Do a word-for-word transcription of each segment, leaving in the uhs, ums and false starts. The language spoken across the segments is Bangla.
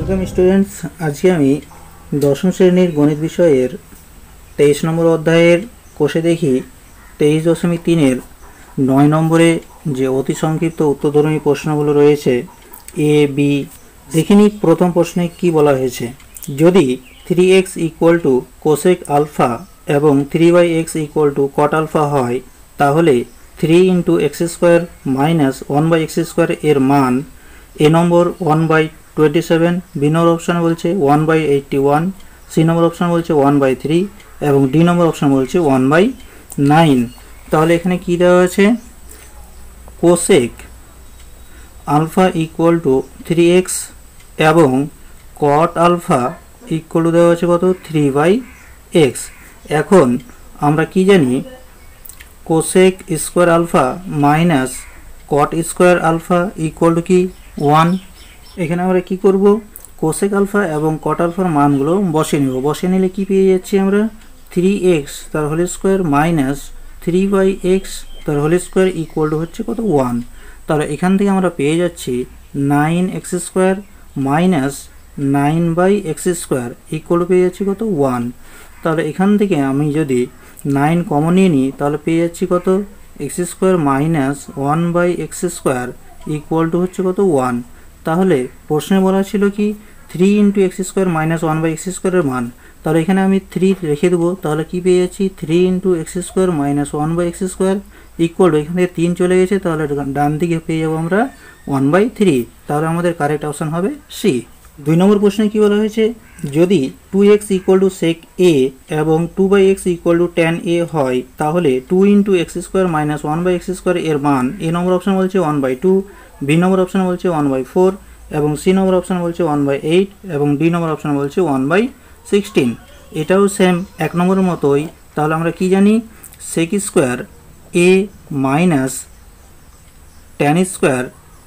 Welcome students. आज के आमी दशम श्रेणीर गणित विषयेर तेईस नम्बर अध्यायेर कोषे देखी तेईस दशमिक तीनेर नय नम्बरे जे अति संक्षिप्त उत्तरधर्मी प्रश्नगुलो रयेछे ए बी देखिनी। प्रथम प्रश्ने कि बला हयेछे, यदि three x equal to cosec alpha एवं three by x equal to cot alpha हय ताहले three into x square minus one by x square एर मान A number one by twenty seven, B number option बोलছে one by eighty one, C number option बोलছে वन बाई थ्री एवं डी नम्बर अपशन बोलছে वन बाई नाइन। তাহলে এখানে কি দেওয়া আছে, cosec alpha equal to three x এবং কট আলফা ইকুয়াল টু দেওয়া আছে কত থ্রি বাই এক্স। এখন আমরা কি জানি, cosec square alpha minus cot square alpha equal to কি ওয়ান। এখানে আমরা কি করব, কোসেক আলফা এবং কট আলফার মানগুলো বসে নেব। বসে নিলে কি পেয়ে যাচ্ছি আমরা, থ্রি এক্স তার whole square minus three by x তার হোল স্কোয়ার ইকুয়াল টু হচ্ছে কত ওয়ান। তাহলে এখান থেকে আমরা পেয়ে যাচ্ছি nine x square minus nine by x square equal to পেয়ে যাচ্ছি কত ওয়ান। তাহলে এখান থেকে আমি যদি নাইন কমন নিয়ে নিই তাহলে পেয়ে যাচ্ছি কত x square minus one by x square equal to হচ্ছে কত ওয়ান। তাহলে প্রশ্নে বলা ছিল কি three into x square minus one by x স্কোয়ারের মান। তাহলে এখানে আমি থ্রি রেখে দেবো, তাহলে কি পেয়ে যাচ্ছি three into x square minus one by x square equal to এখান থেকে তিন চলে গেছে, তাহলে ডান দিকে পেয়ে যাবো আমরা ওয়ান বাই থ্রি। তাহলে আমাদের কারেক্ট অপশান হবে সি। দুই নম্বর প্রশ্নে কী বলা হয়েছে, যদি two x equal to sec A এবং two by x equal to tan A হয় তাহলে two into x square minus one by x square এর মান এ নম্বর অপশান বলছে one by two, B number option বলছে ওয়ান বাই ফোর এবং সি নম্বর অপশান বলছে ওয়ান বাই এইট এবং ডি নম্বর অপশান বলছে ওয়ান বাই সিক্সটিন। এটাও সেম এক নম্বরের মতোই। তাহলে আমরা কি জানি, সেক square A minus tan square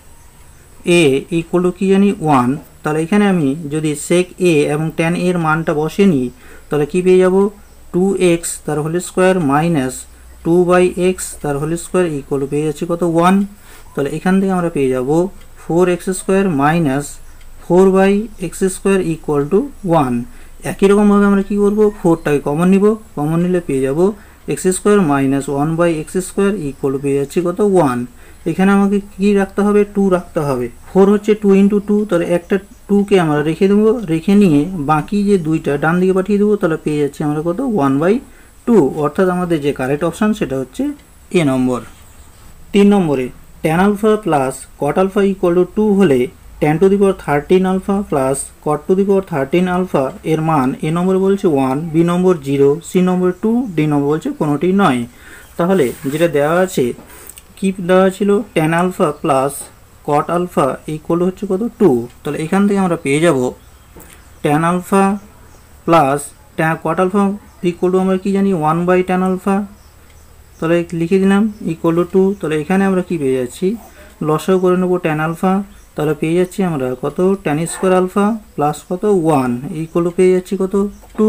A equal to কী জানি ওয়ান। তাহলে এখানে আমি যদি সেক এ এবং টেন এর মানটা বসে নিই তাহলে কী পেয়ে যাব, টু এক্স তার whole square minus two by x তার হোল স্কোয়ার ইকুয়াল টু পেয়ে যাচ্ছে কত ওয়ান। তাহলে এখান থেকে আমরা পেয়ে যাব four x square minus four by x square equal to one. একই রকমভাবে আমরা কী করবো, ফোরটাকে কমন নিব, কমন নিলে পেয়ে যাব x square minus one by x square equal to পেয়ে যাচ্ছে কত ওয়ান। এখানে আমাকে কী রাখতে হবে, টু রাখতে হবে। ফোর হচ্ছে টু ইন্টু টু, তাহলে একটা টুকে আমরা রেখে দেবো, রেখে নিয়ে বাকি যে দুইটা ডান দিকে পাঠিয়ে দেবো, তাহলে পেয়ে যাচ্ছে আমরা কত ওয়ান বাই টু। অর্থাৎ আমাদের যে কারেক্ট অপশান সেটা হচ্ছে এ নম্বর। তিন নম্বরে tan alpha plus cot alpha equal to two হলে tan to the power thirteen alpha plus cot to the power thirteen alpha এর মান এ নম্বর বলছে one, B number zero, C number two, D number বলছে কোনোটি নয়। তাহলে যেটা দেওয়া আছে, কি দেওয়া ছিল, tan alpha plus cot alpha equal হচ্ছে কত টু। তাহলে এখান থেকে আমরা পেয়ে যাব tan alpha plus tan cot alpha equal to আমরা কি জানি ওয়ান বাই টেন আলফা। তাহলে লিখে দিলাম ইকুয়াল টু টু। তাহলে এখানে আমরা কি পেয়ে যাচ্ছি, লসাও করে নেবো টেন আলফা। তাহলে পেয়ে যাচ্ছি আমরা কত টেন স্কোয়ার আলফা প্লাস কত ওয়ান ইকুয়াল টু পেয়ে যাচ্ছি কত টু।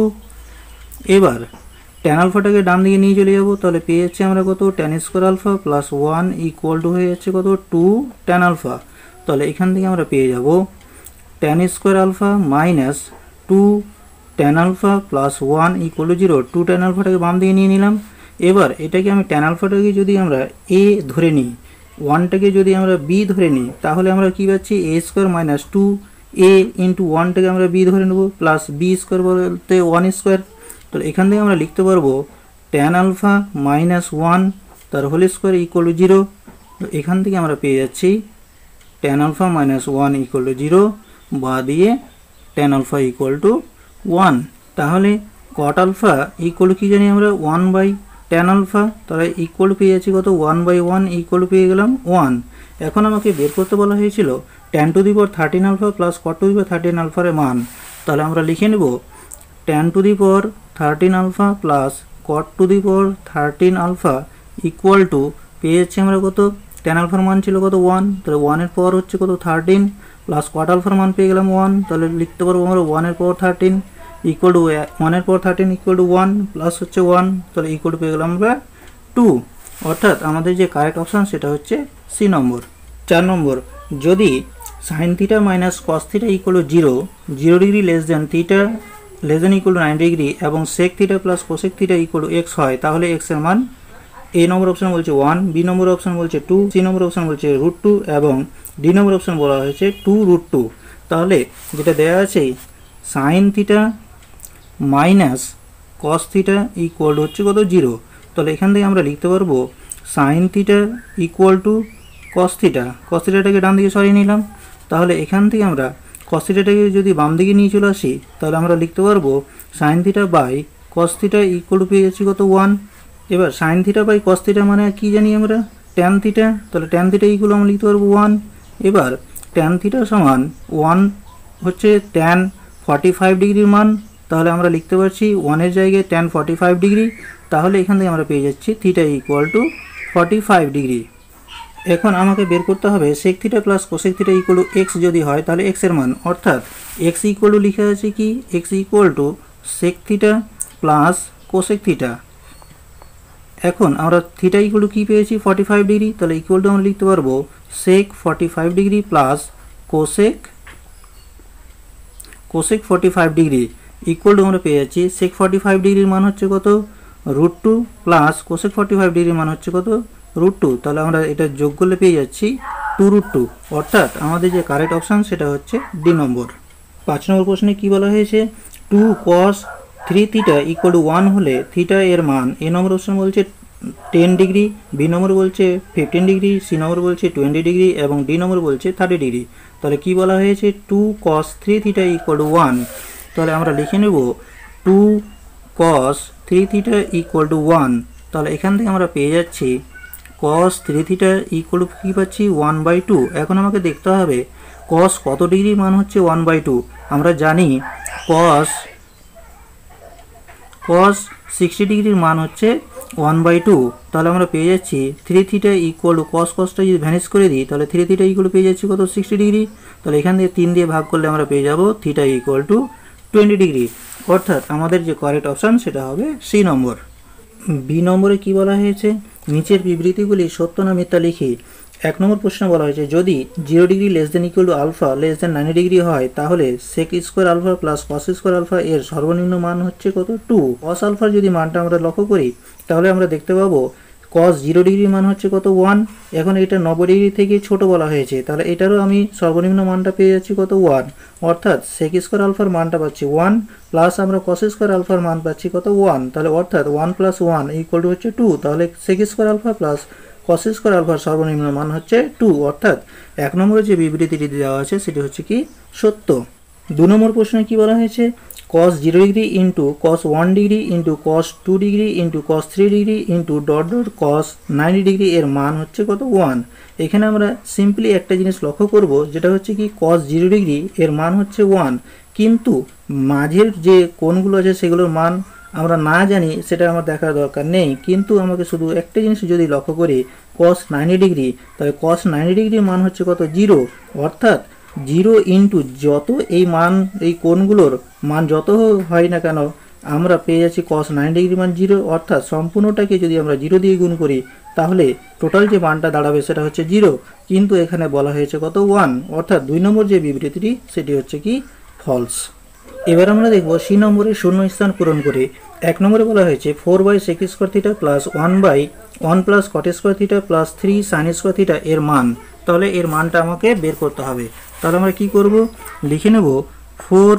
এবার টেন আলফাটাকে ডান দিকে নিয়ে চলে যাবো, তাহলে পেয়ে যাচ্ছি আমরা কত tan square alpha plus one equal to হয়ে যাচ্ছে কত টু টেন আলফা। তাহলে এখান থেকে আমরা পেয়ে যাব tan square alpha minus two tan alpha plus one equal to zero. Two tan আলফাটাকে বাম দিকে নিয়ে নিলাম। এবার এটাকে আমি টেন আলফাটাকে যদি আমরা এ ধরে নিই, ওয়ানটাকে যদি আমরা বি ধরে নিই, তাহলে আমরা কী পাচ্ছি A square minus two A into ওয়ানটাকে আমরা বি ধরে নেব প্লাস বি স্কোয়ার বলতে ওয়ান স্কোয়ার। তাহলে এখান থেকে আমরা লিখতে পারবো টেন আলফা মাইনাস ওয়ান তার whole square equal to zero. এখান থেকে আমরা পেয়ে যাচ্ছি tan alpha minus one equal to zero বা দিয়ে tan alpha equal to one. তাহলে কট আলফা ইকুয়াল টু কী জানি আমরা ওয়ান বাই টেন আলফা, তাহলে ইকুয়াল পেয়ে যাচ্ছি কত ওয়ান বাই ওয়ান ইকুয়াল পেয়ে গেলাম ওয়ান। এখন আমাকে বের করতে বলা হয়েছিল tan to the power thirteen alpha plus cot to the power thirteen আলফার মান। তাহলে আমরা লিখে নেব tan to the power thirteen alpha plus cot to the power thirteen alpha equal to পেয়ে যাচ্ছি আমরা কত, টেন আলফার মান ছিল কত ওয়ান, তাহলে ওয়ানের পাওয়ার হচ্ছে কত থার্টিন প্লাস কট আলফার মান পেয়ে গেলাম ওয়ান। তাহলে লিখতে পারবো আমরা ওয়ানের পাওয়ার থার্টিন ইকুয়াল টু ওয়ানের power thirteen equal to one plus হচ্ছে ওয়ান, তাহলে ইকুয়াল টু পেয়ে গেলাম আমরা টু। অর্থাৎ আমাদের যে কারেক্ট অপশান সেটা হচ্ছে সি নম্বর। চার নম্বর, যদি sine theta minus cos theta equal to zero, zero degree less than theta less than equal to nine degree এবং sec theta plus cosec theta equal to x হয়, তাহলে এক্স এর মান এ নম্বর অপশন বলছে ওয়ান, বি নম্বর অপশন বলছে টু, সি নম্বর অপশন বলছে রুট টু এবং ডি নম্বর অপশন বলা হয়েছে টু রুট টু। তাহলে যেটা দেওয়া আছে sine theta minus cos theta equal to হচ্ছে কত জিরো, তাহলে এখান থেকে আমরা লিখতে পারবো sine theta equal to cos theta, cos থিটাটাকে ডান দিকে সরিয়ে নিলাম, তাহলে এখান থেকে আমরা কস থিটাটাকে যদি বাম দিকে নিয়ে চলে আসি তাহলে আমরা লিখতে পারবো sine theta by cos theta equal to পেয়ে যাচ্ছি কত ওয়ান। এবার sine theta by cos theta মানে কি জানি আমরা ট্যান থিটা, তাহলে ট্যান থিটা ইকুয়াল আমরা লিখতে পারবো ওয়ান। এবার ট্যান থিটা সমান ওয়ান হচ্ছে ট্যান ফর্টি ফাইভ ডিগ্রির মান, তাহলে আমরা লিখতে পারছি ওয়ানের জায়গায় ট্যান ফর্টি ফাইভ ডিগ্রি, তাহলে এখান থেকে আমরা পেয়ে যাচ্ছি theta equal to forty five degree. এখন আমাকে বের করতে হবে sec theta plus cosec theta equal to x যদি হয় তাহলে এক্স এর মান, অর্থাৎ এক্স ইকুয়াল টু লিখে আছে কি x equal to sec theta plus cosec theta. এখন আমরা থিটা ইকুয়াল টু কী পেয়েছি ফর্টি ফাইভ ডিগ্রি, তাহলে ইকুয়াল টু আমরা লিখতে পারবো sec forty five degree plus cosec cosec forty five degree equal to আমরা পেয়ে যাচ্ছি সেক ফর্টি ফাইভ ডিগ্রির মান হচ্ছে কত root two plus cosec forty five ডিগ্রির মান হচ্ছে কত রুট টু, তাহলে আমরা এটা যোগ করলে পেয়ে যাচ্ছি টু রুট টু, অর্থাৎ আমাদের যে কারেক্ট অপশান সেটা হচ্ছে ডি নম্বর। পাঁচ নম্বর প্রশ্নে কী বলা হয়েছে two cos three theta equal to one হলে থিটা এর মান এ নম্বর অপশন বলছে টেন ডিগ্রি, বি নম্বর বলছে ফিফটিন ডিগ্রি, সি নম্বর বলছে টোয়েন্টি ডিগ্রি এবং ডি নম্বর বলছে থার্টি ডিগ্রি। তাহলে কি বলা হয়েছে two cos three theta equal to one, তাহলে আমরা লিখে নেব two cos three theta equal to one, তাহলে এখান থেকে আমরা পেয়ে যাচ্ছি cos three theta equal to কী পাচ্ছি ওয়ান বাই টু। এখন আমাকে দেখতে হবে কস কত ডিগ্রির মান হচ্ছে ওয়ান বাই টু, আমরা জানি কস কস সিক্সটি ডিগ্রির মান হচ্ছে ওয়ান বাই টু, তাহলে আমরা পেয়ে যাচ্ছি three theta equal to cos কসটা যদি ভ্যানিশ করে দিই তাহলে থ্রি থিটা ইকুয়াল টু পেয়ে যাচ্ছি কত সিক্সটি ডিগ্রি, তাহলে এখান থেকে তিন দিয়ে ভাগ করলে আমরা পেয়ে যাব theta equal to twenty degree, অর্থাৎ আমাদের যে কারেক্ট অপশান সেটা হবে সি নম্বর। বি নম্বরে কি বলা হয়েছে নিচের বিবৃতিগুলি সত্য না মিথ্যা লিখি। এক নম্বর প্রশ্নে বলা হয়েছে যদি zero degree less than equal to alpha less than ninety degree হয় তাহলে sec square alpha plus cos square alpha এর সর্বনিম্ন মান হচ্ছে কত টু। কস আলফার যদি মানটা আমরা লক্ষ্য করি তাহলে আমরা দেখতে পাবো কস জিরো ডিগ্রির মান হচ্ছে কত ওয়ান, এখন এটা নব্বই ডিগ্রি থেকে ছোট বলা হয়েছে, তাহলে এটারও আমি সর্বনিম্ন মানটা পেয়ে যাচ্ছি কত ওয়ান, অর্থাৎ সেক স্কোয়ার আলফার মানটা পাচ্ছি ওয়ান প্লাস আমরা কস স্কোয়ার আলফার মান পাচ্ছি কত ওয়ান, তাহলে অর্থাৎ one plus one equal to হচ্ছে টু, তাহলে sec square alpha plus cos square আলফার সর্বনিম্ন মান হচ্ছে টু, অর্থাৎ এক নম্বরে যে বিবৃতিটি দেওয়া আছে সেটি হচ্ছে কি সত্য। দু নম্বর প্রশ্নে কি বলা হয়েছে cos zero degree into cos one degree into cos two degree into cos three degree into dot dot cos ninety degree এর মান হচ্ছে কত ওয়ান। এখানে আমরা সিম্পলি একটা জিনিস লক্ষ্য করব যেটা হচ্ছে কি কস জিরো ডিগ্রি এর মান হচ্ছে ওয়ান, কিন্তু মাঝের যে কোণগুলো আছে সেগুলোর মান আমরা না জানি সেটা আমার দেখার দরকার নেই, কিন্তু আমাকে শুধু একটা জিনিস যদি লক্ষ্য করি কস নাইনটি ডিগ্রি তাহলে কস নাইনটি ডিগ্রির মান হচ্ছে কত জিরো, অর্থাৎ জিরো ইন্টু যত এই মান এই কোণগুলোর মান যত হয় না কেন আমরা পেয়ে যাচ্ছি কস নাইনটি ডিগ্রি মান জিরো, অর্থাৎ সম্পূর্ণটাকে যদি আমরা জিরো দিয়ে গুণ করি তাহলে টোটাল যে মানটা দাঁড়াবে সেটা হচ্ছে জিরো, কিন্তু এখানে বলা হয়েছে কত ওয়ান, অর্থাৎ দুই নম্বর যে বিবৃতিটি সেটি হচ্ছে কি ফলস। এবার আমরা দেখব সি নম্বরে শূন্য স্থান পূরণ করে। এক নম্বরে বলা হয়েছে four by sec square theta plus one by one plus cot square theta plus three sine square theta এর মান, তাহলে এর মানটা আমাকে বের করতে হবে। তাহলে আমরা কি করব লিখে নেব four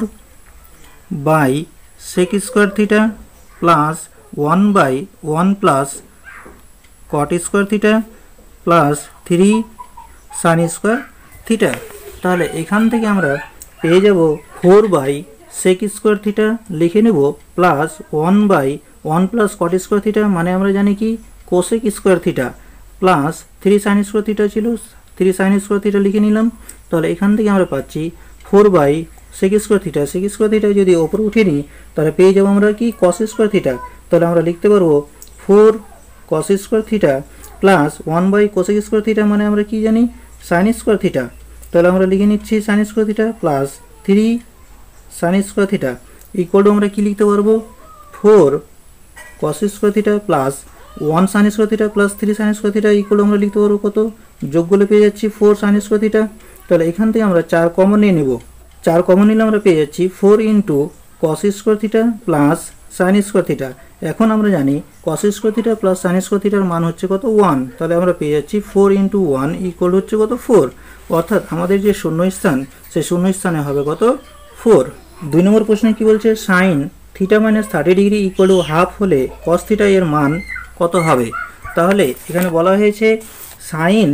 by sec square theta plus one by one plus cot square theta plus three sine square theta, তাহলে এখান থেকে আমরা পেয়ে যাব four by sec square theta লিখে নেব plus one by one plus cot square theta মানে আমরা জানি কি cosec square theta plus three sine square theta ছিল থ্রি সাইন স্কোয়ার থিটা লিখে নিলাম, তাহলে এখান থেকে আমরা পাচ্ছি four by sec square theta, sec square theta যদি ওপরে উঠে নিই তাহলে পেয়ে যাবো আমরা কি কস স্কোয়ার থিটা, তাহলে আমরা লিখতে পারবো four cos square theta plus one by cosec square theta মানে আমরা কি জানি সাইন স্কোয়ার থিটা, তাহলে আমরা লিখে নিচ্ছি sine square theta plus three sine square theta equal to আমরা কি লিখতে পারবো four cos square theta plus one sine square theta plus three sine square theta equal to আমরা লিখতে পারবো কত যোগ করলে পেয়ে যাচ্ছি ফোর সাইন স্কোয়ার থিটা, তাহলে এখান থেকে আমরা চার কমন নিয়ে নেব। চার কমন নিলে আমরা পেয়ে যাচ্ছি four into cos square theta plus sine square theta. এখন আমরা জানি cos square theta plus sine square থিটার মান হচ্ছে কত ওয়ান, তাহলে আমরা পেয়ে যাচ্ছি ফোর ইন্টু ওয়ান ইকুয়াল হচ্ছে কত ফোর, অর্থাৎ আমাদের যে শূন্যস্থান সেই শূন্যস্থানে হবে কত ফোর। দুই নম্বর প্রশ্নে কি বলছে, sine theta minus thirty degree equal to half হলে কস থিটা এর মান কত হবে। তাহলে এখানে বলা হয়েছে sine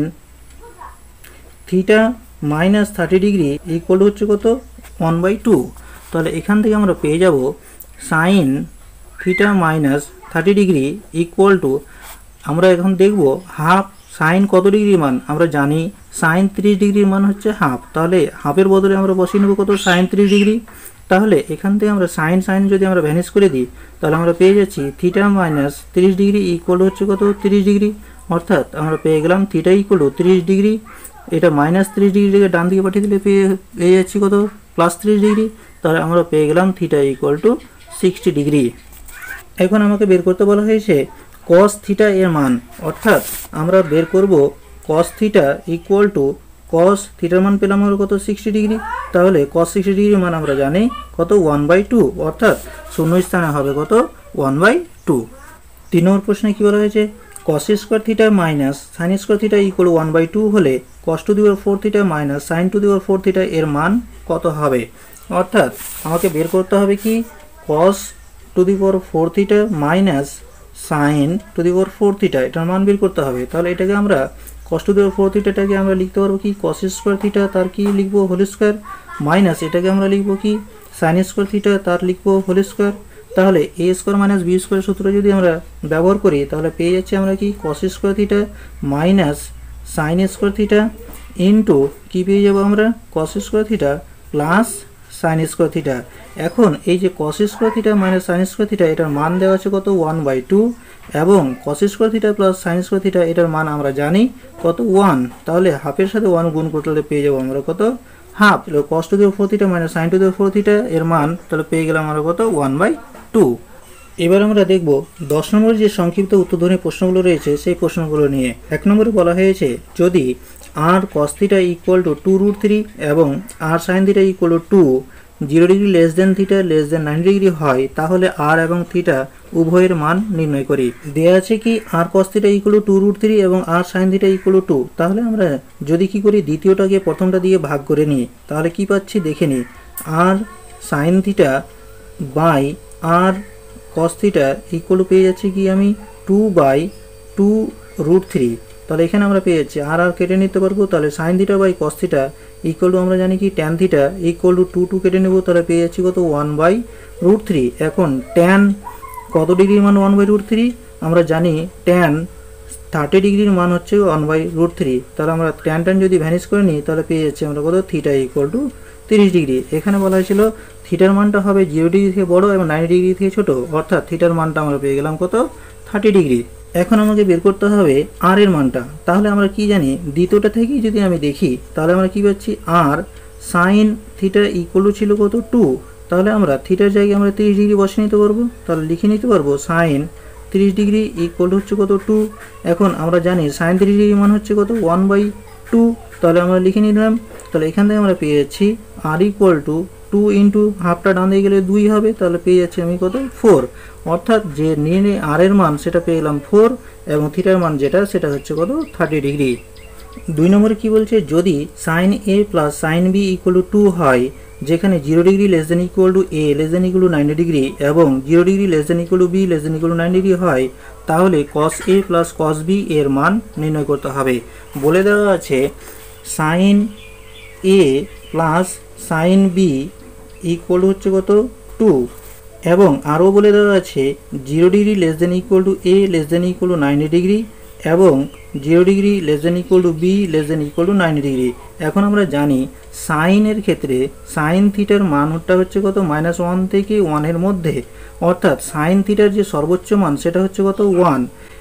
theta minus thirty degree equal হচ্ছে কত ওয়ান বাই টু। তাহলে এখান থেকে আমরা পেয়ে যাব sine theta minus thirty degree equal to, আমরা এখন দেখব হাফ সাইন কত ডিগ্রির মান, আমরা জানি সাইন ত্রিশ ডিগ্রির মান হচ্ছে হাফ, তাহলে হাফের বদলে আমরা বসিয়ে নেব কত সাইন ত্রিশ ডিগ্রি। তাহলে এখান থেকে আমরা সাইন সাইন যদি আমরা ভ্যানিশ করে দিই তাহলে আমরা পেয়ে যাচ্ছি থিটা মাইনাস তিরিশ ডিগ্রি ইকুয়াল হচ্ছে কত তিরিশ ডিগ্রি, অর্থাৎ আমরা পেয়ে গেলাম থিটা ইকুয়াল টু তিরিশ ডিগ্রি। এটা মাইনাস তিরিশ ডিগ্রি থেকে ডান দিকে পাঠিয়ে দিলে পেয়ে পেয়ে যাচ্ছি কত প্লাস তিরিশ ডিগ্রি, তাহলে আমরা পেয়ে গেলাম theta equal to sixty degree. এখন আমাকে বের করতে বলা হয়েছে কস থিটা এর মান, অর্থাৎ আমরা বের করব cos theta equal to cos থিটার মান পেলাম আমরা কত সিক্সটি ডিগ্রি, তাহলে কস সিক্সটি ডিগ্রির মান আমরা জানি কত ওয়ান বাই টু, অর্থাৎ শূন্য স্থানে হবে কত ওয়ান বাই টু। তিন নম্বর প্রশ্নে কী বলা হয়েছে, cos square theta minus sine square theta equal one by two হলে cos to the power four theta minus sine to the power four theta এর মান কত হবে। অর্থাৎ আমাকে বের করতে হবে কি cos to the power four theta minus sine to the power four theta এটার মান বের করতে হবে। তাহলে এটাকে আমরা কস টু দি পাওয়ার ফোর থিটাটাকে আমরা লিখতে পারবো কি কস স্কোয়ার থিটা তার কি লিখবো হোল স্কোয়ার, মাইনাস এটাকে আমরা লিখবো কি সাইন স্কোয়ার থিটা তার লিখবো হোল স্কোয়ার। তাহলে A square minus B square সূত্র যদি আমরা ব্যবহার করি তাহলে পেয়ে যাচ্ছি আমরা কি cos square theta minus sine square theta into কী পেয়ে যাবো আমরা cos square theta plus sine square theta. এখন এই যে cos square theta minus sine square theta এটার মান দেওয়া আছে কত ওয়ান বাই টু, এবং cos square theta plus sine square theta এটার মান আমরা জানি কত ওয়ান, তাহলে হাফের সাথে ওয়ান গুণ করতে পেয়ে যাবো আমরা কত half. Cos to the power four theta minus sine to the power four theta এর মান তাহলে পেয়ে গেলাম আমরা কত ওয়ান বাই টু। এবার আমরা দেখব দশ নম্বরের যে সংক্ষিপ্ত উত্তরধ্বনি প্রশ্নগুলো রয়েছে সেই প্রশ্নগুলো নিয়ে। এক নম্বরে বলা হয়েছে যদি r cos theta equal to two root three এবং r sine theta equal to two zero degree less than theta less than ninety degree হয় তাহলে আর এবং থিটা উভয়ের মান নির্ণয় করি। দেওয়া আছে কি r cos theta equal to two root three এবং r sine theta equal to two, তাহলে আমরা যদি কি করি দ্বিতীয়টাকে প্রথমটা দিয়ে ভাগ করে নিই তাহলে কি পাচ্ছি দেখে নিই, r sine theta by r cos theta equal to পেয়ে যাচ্ছি কি আমি two by two root three. তাহলে এখানে আমরা পেয়ে যাচ্ছি আর আর কেটে নিতে পারবো, তাহলে sine theta by cos theta equal to আমরা জানি কি tan theta equal to two two কেটে নেবো, তাহলে পেয়ে যাচ্ছি কত ওয়ান বাই রুট থ্রি। এখন ট্যান কত ডিগ্রির মান ওয়ান বাই রুট থ্রি, আমরা জানি ট্যান থার্টি ডিগ্রির মান হচ্ছে ওয়ান বাই রুট থ্রি, তাহলে আমরা ট্যান ট্যান যদি ভ্যানিশ করে নিই তাহলে পেয়ে যাচ্ছি আমরা কত থিটা ইকুয়াল টু তিরিশ ডিগ্রি। এখানে বলা হয়েছিল থিটার মানটা হবে জিরো ডিগ্রি থেকে বড় এবং নাইনটি ডিগ্রি থেকে ছোট, অর্থাৎ থিটার মানটা আমরা পেয়ে গেলাম কত থার্টি ডিগ্রি। এখন আমাকে বের করতে হবে আর এর মানটা, তাহলে আমরা কি জানি দ্বিতীয়টা থেকেই যদি আমি দেখি তাহলে আমরা কি পাচ্ছি r sine theta equal to ছিল কত টু, তাহলে আমরা থিটার জায়গায় আমরা তিরিশ ডিগ্রি বসিয়ে নিতে পারবো, তাহলে লিখে নিতে পারবো সাইন তিরিশ ডিগ্রি ইকুয়াল হচ্ছে কত টু। এখন আমরা জানি সাইন তিরিশ ডিগ্রি মান হচ্ছে কত ওয়ান বাই টু, তাহলে আমরা লিখে নিলাম। তাহলে এখান থেকে আমরা পেয়ে যাচ্ছি r equal to two into হাফটা ডান দিয়ে গেলে দুই হবে, তাহলে পেয়ে যাচ্ছি আমি কত ফোর, অর্থাৎ যে নিয়ে আর এর মান সেটা পেয়ে গেলাম ফোর এবং থিটার মান যেটা সেটা হচ্ছে কত থার্টি ডিগ্রি। দুই নম্বরে কি বলছে যদি sine A plus sine B equal to two হয় যেখানে zero degree less than equal to A less than equal to ninety degree এবং zero degree less than equal to B less than equal to ninety degree হয় তাহলে কস এ প্লাস কস বি এর মান নির্ণয় করতে হবে। বলে দেওয়া আছে sine A plus sine B equal হচ্ছে কত টু, এবং আরও বলে দেওয়া আছে zero degree less than equal to A less than equal to ninety degree এবং zero degree less than equal to B less than equal to ninety degree. এখন আমরা জানি সাইনের ক্ষেত্রে সাইন থিটার মানটা হচ্ছে কত মাইনাস ওয়ান থেকে ওয়ানের মধ্যে, অর্থাৎ সাইন থিটার যে সর্বোচ্চ মান সেটা হচ্ছে কত ওয়ান।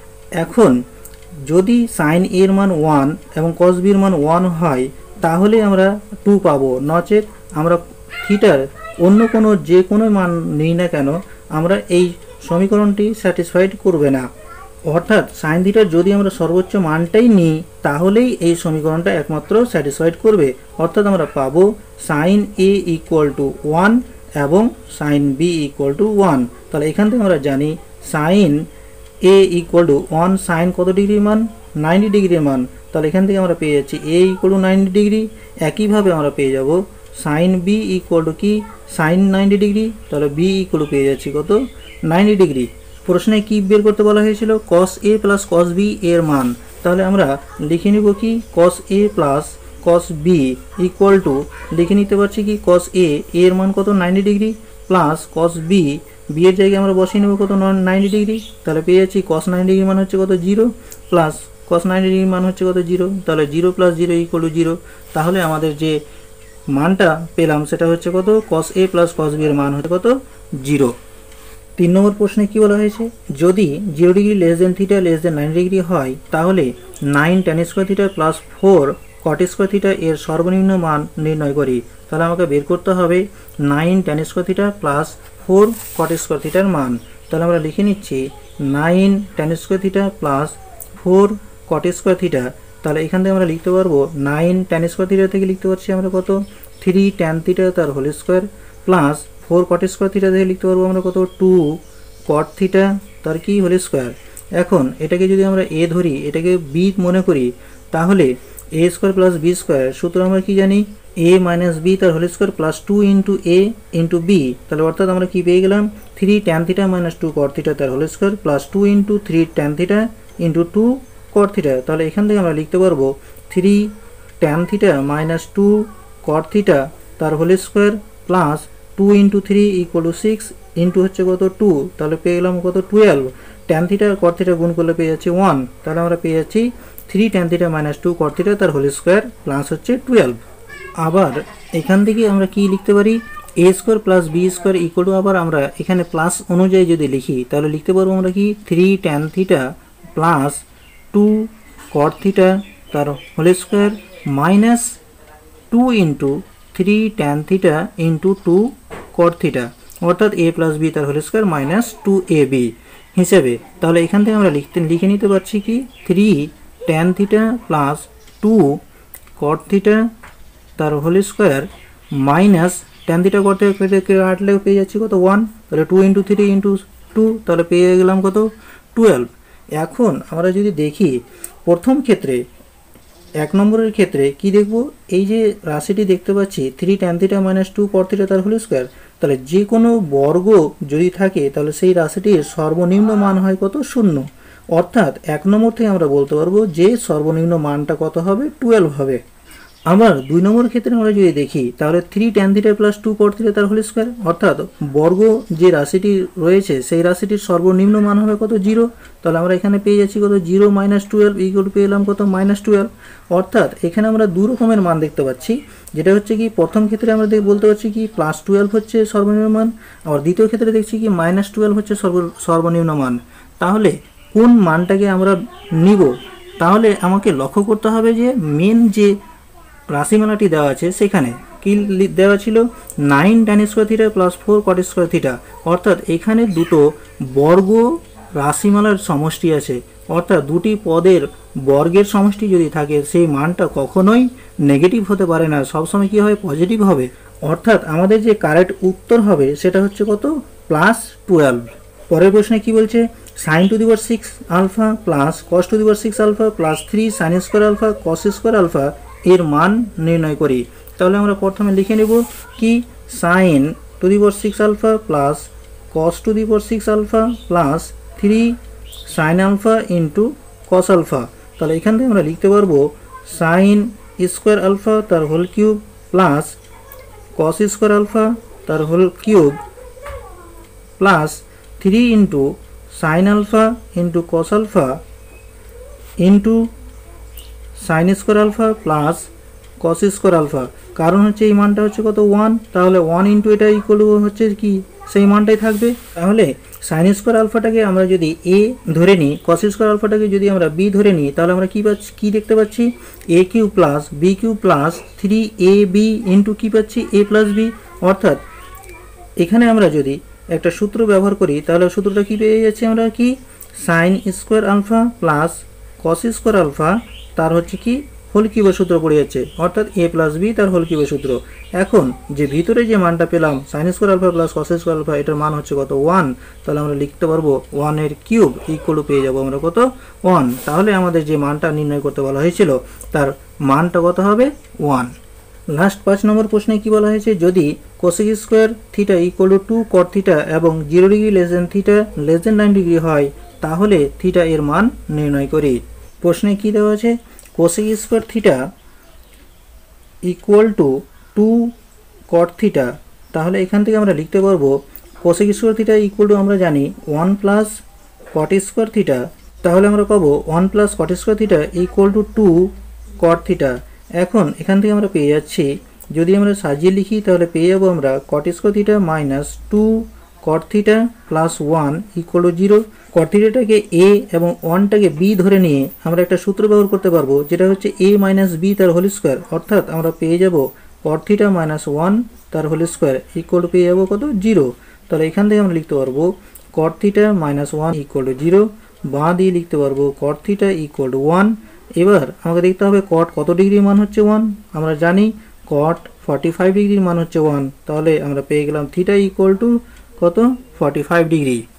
এখন যদি সাইন এর মান ওয়ান এবং কস বির মান ওয়ান হয় তাহলে আমরা টু পাবো, নচেত আমরা থিটার অন্য কোনো যে কোনো মান নিই না কেন আমরা এই সমীকরণটি স্যাটিসফাইড করবে না। অর্থাৎ সাইন থিটার যদি আমরা সর্বোচ্চ মানটাই নিই তাহলেই এই সমীকরণটা একমাত্র স্যাটিসফাইড করবে। অর্থাৎ আমরা পাবো sine A equal to one এবং sine B equal to one. তাহলে এখান থেকে আমরা জানি sine A equal to one, sine কত ডিগ্রির মান? নাইনটি ডিগ্রির মান। তাহলে এখান থেকে আমরা পেয়ে যাচ্ছি A equal to ninety degree. একইভাবে আমরা পেয়ে যাব সাইন বি ইকুয়াল টু কি? Sine ninety degree. তাহলে বি ইকুয়াল টু পেয়ে যাচ্ছি কত? Ninety degree. প্রশ্নে কি বের করতে বলা হয়েছিল? কস এ প্লাস কস বি এর মান। তাহলে আমরা লিখে নিব কি? Cos A plus cos B equal to লিখে নিতে পারছি কি? কস এ এর মান কত? Ninety degree plus cos B, B এর জায়গায় আমরা বসিয়ে নেব কত? Ninety degree. তাহলে পেয়ে যাচ্ছি কস নাইনটি ডিগ্রি মান হচ্ছে কত? Zero plus cos ninety degree মান হচ্ছে কত? জিরো। তাহলে zero plus zero equal to zero. তাহলে আমাদের যে মানটা পেলাম সেটা হচ্ছে কত? কস এ প্লাস কস বি এর মান হচ্ছে কত? জিরো। তিন নম্বর প্রশ্নে কি বলা হয়েছে? যদি zero degree less than theta less than nine degree হয় তাহলে nine tan square theta plus four cot square theta এর সর্বনিম্ন মান নির্ণয় করি। তাহলে আমাকে বের করতে হবে nine tan square theta plus four cot square থিটার মান। তাহলে আমরা লিখে নিচ্ছি nine tan square theta plus four cot square theta. তাহলে এখান থেকে আমরা লিখতে পারবো নাইন ট্যান স্কোয়ার থিটা থেকে লিখতে পারছি আমরা কত? থ্রি ট্যান থিটা তার whole square plus four cot square theta থেকে লিখতে পারবো আমরা কত? টু কট থিটা তার কি হোল স্কোয়ার। এখন এটাকে যদি আমরা এ ধরি, এটাকে বি মনে করি, তাহলে A square plus B square সূত্র আমরা কি জানি? এ মাইনাস বি তার whole square plus two into A into B. তাহলে অর্থাৎ আমরা কি পেয়ে গেলাম? Three tan theta minus two cot theta তার whole square plus two into three tan theta into two cot theta. তাহলে এখান থেকে আমরা লিখতে পারবো three tan theta minus two cot theta তার whole square plus two into three equal to six into হচ্ছে কত? টু। তাহলে পেয়ে গেলাম কত? Twelve. Tan theta cot theta গুণ করলে পেয়ে যাচ্ছি ওয়ান। তাহলে আমরা পেয়ে যাচ্ছি three tan theta minus two cot theta তার হোল স্কোয়ার প্লাস হচ্ছে টুয়েলভ। আবার এখান থেকে আমরা কি লিখতে পারি? A square plus B square equal to, আবার আমরা এখানে প্লাস অনুযায়ী যদি লিখি তাহলে লিখতে পারবো আমরা কি? Three tan theta plus two cot theta তার whole square minus two into three tan theta into two cot theta, অর্থাৎ এ প্লাস বি তার whole square minus two A B হিসেবে। তাহলে এখান থেকে আমরা লিখতে লিখে নিতে পারছি কি? Three tan theta plus two cot theta তার whole square minus tan theta cot theta কাটলেও পেয়ে যাচ্ছি কত? ওয়ান। তাহলে two into three into two, তাহলে পেয়ে গেলাম কত? টুয়েলভ। এখন আমরা যদি দেখি প্রথম ক্ষেত্রে, এক নম্বরের ক্ষেত্রে কি দেখব? এই যে রাশিটি দেখতে পাচ্ছি three tan theta minus two cot theta তার হোল স্কোয়ার, তাহলে যে কোনো বর্গ যদি থাকে তাহলে সেই রাশিটির সর্বনিম্ন মান হয় কত? শূন্য। অর্থাৎ এক নম্বর থেকে আমরা বলতে পারবো যে সর্বনিম্ন মানটা কত হবে? টুয়েলভ হবে। আবার দুই নম্বর ক্ষেত্রে আমরা যদি দেখি তাহলে three tan theta plus two cot theta তার হোল স্কোয়ার, অর্থাৎ বর্গ যে রাশিটি রয়েছে সেই রাশিটির সর্বনিম্ন মান হবে কত? জিরো। তাহলে আমরা এখানে পেয়ে যাচ্ছি কত? জিরো মাইনাস টুয়েলভ ইকুয়াল পেয়ে এলাম কত? Minus twelve. অর্থাৎ এখানে আমরা দু রকমের মান দেখতে পাচ্ছি, যেটা হচ্ছে কি প্রথম ক্ষেত্রে আমরা বলতে পারছি কি প্লাস টুয়েলভ হচ্ছে সর্বনিম্ন মান, আবার দ্বিতীয় ক্ষেত্রে দেখছি কি মাইনাস টুয়েলভ হচ্ছে সর্ব সর্বনিম্ন মান। তাহলে কোন মানটাকে আমরা নিব? তাহলে আমাকে লক্ষ্য করতে হবে যে মেন যে রাশিমালাটি দেওয়া আছে সেখানে কি দেওয়া ছিল? Nine tan square theta plus four cot square theta, অর্থাৎ এখানে দুটো বর্গ রাশিমালার সমষ্টি আছে, অর্থাৎ দুটি পদের বর্গের সমষ্টি যদি থাকে সেই মানটা কখনোই নেগেটিভ হতে পারে না, সবসময় কি হবে? পজিটিভ হবে। অর্থাৎ আমাদের যে কারেক্ট উত্তর হবে সেটা হচ্ছে কত? Plus twelve. পরের প্রশ্নে কি বলছে? Sine to the power six alpha plus cos to the power six alpha plus three sine square alpha cos square alpha এর মান নির্ণয় করি। তাহলে আমরা প্রথমে লিখে নেব কি? Sine to the power six alpha plus cos to the power six alpha plus three sine alpha into cos alpha. তাহলে এখান থেকে আমরা লিখতে পারবো সাইন স্কোয়ার আলফা তার whole cube plus cos square alpha তার whole cube plus three into sine alpha into cos alpha into sine square alpha plus cos square alpha. কারণ হচ্ছে এই মানটা হচ্ছে কত? ওয়ান। তাহলে ওয়ান ইন্টু এটা ইকুয়াল হচ্ছে কি? সেই মানটাই থাকবে। তাহলে সাইন স্কোয়ার আলফাটাকে আমরা যদি এ ধরে নিই, কস স্কোয়ার আলফাটাকে যদি আমরা বি ধরে নিই, তাহলে আমরা কী পাচ্ছি? কী দেখতে পাচ্ছি? A cube plus b cube plus three a b into কী পাচ্ছি? A plus b. অর্থাৎ এখানে আমরা যদি একটা সূত্র ব্যবহার করি তাহলে সূত্রটা কী পেয়ে যাচ্ছি আমরা? কি sine square alpha plus cos square alpha তার হচ্ছে কি হোল কিউবের সূত্র পড়ে যাচ্ছে, অর্থাৎ এ প্লাস বি তার হোল কিউবের সূত্র। এখন যে ভিতরে যে মানটা পেলাম sine square alpha plus cos square alpha, এটার মান হচ্ছে কত ওয়ান, তাহলে আমরা লিখতে পারবো ওয়ানের কিউব ইকুয়াল টু পেয়ে যাবো আমরা কত ওয়ান। তাহলে আমাদের যে মানটা নির্ণয় করতে বলা হয়েছিল তার মানটা কত হবে ওয়ান। লাস্ট পাঁচ নম্বর প্রশ্নে কি বলা হয়েছে, যদি cosec square theta equal to two cot theta এবং zero degree less than theta less than nine degree হয়, তাহলে থিটা এর মান নির্ণয় করি। প্রশ্নে কি দেওয়া আছে, cosec square theta equal to two cot theta, তাহলে এখান থেকে আমরা লিখতে পারবো cosec square theta equal to আমরা জানি one plus cot square theta, তাহলে আমরা পাবো one plus cot square theta equal to two cot theta. এখন এখান থেকে আমরা পেয়ে যাচ্ছি, যদি আমরা সাজিয়ে লিখি তাহলে পেয়ে যাবো আমরা cot square theta minus two cot theta plus one equal to zero. Cot থিটাটাকে এ এবং ওয়ানটাকে বি ধরে নিয়ে আমরা একটা সূত্র ব্যবহার করতে পারবো, যেটা হচ্ছে এ মাইনাস বি তার হোল স্কোয়ার, অর্থাৎ আমরা পেয়ে যাব কট থিটা মাইনাস ওয়ান তার হোল স্কোয়ার ইকুয়াল টু পেয়ে যাবো কত জিরো। তাহলে এখান থেকে আমরা লিখতে পারবো cot theta minus one equal to zero, বাঁ দিয়ে লিখতে পারবো cot theta equal to one. এবার আমাকে দেখতে হবে কট কত ডিগ্রির মান হচ্ছে ওয়ান, আমরা জানি কট ফর্টি ফাইভ ডিগ্রির মান হচ্ছে ওয়ান, তাহলে আমরা পেয়ে গেলাম থিটা ইকুয়াল টু কত ফর্টি ফাইভ ডিগ্রি।